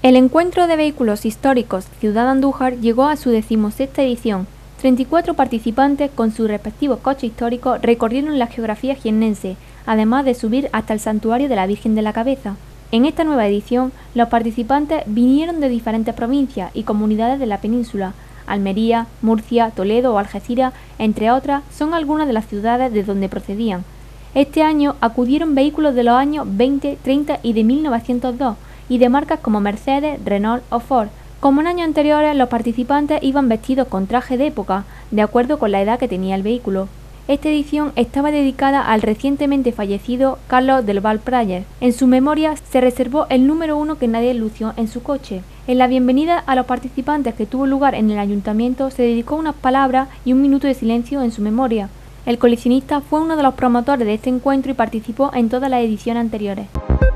El Encuentro de Vehículos Históricos Ciudad Andújar llegó a su 16ª edición. 34 participantes con sus respectivos coches históricos recorrieron la geografía jiennense, además de subir hasta el Santuario de la Virgen de la Cabeza. En esta nueva edición, los participantes vinieron de diferentes provincias y comunidades de la península. Almería, Murcia, Toledo o Algeciras, entre otras, son algunas de las ciudades de donde procedían. Este año acudieron vehículos de los años 20, 30 y de 1902, y de marcas como Mercedes, Renault o Ford. Como en años anteriores, los participantes iban vestidos con traje de época, de acuerdo con la edad que tenía el vehículo. Esta edición estaba dedicada al recientemente fallecido Carlos del Val-Prayer. En su memoria se reservó el número 1 que nadie lució en su coche. En la bienvenida a los participantes que tuvo lugar en el ayuntamiento se dedicó unas palabras y un minuto de silencio en su memoria. El coleccionista fue uno de los promotores de este encuentro y participó en todas las ediciones anteriores.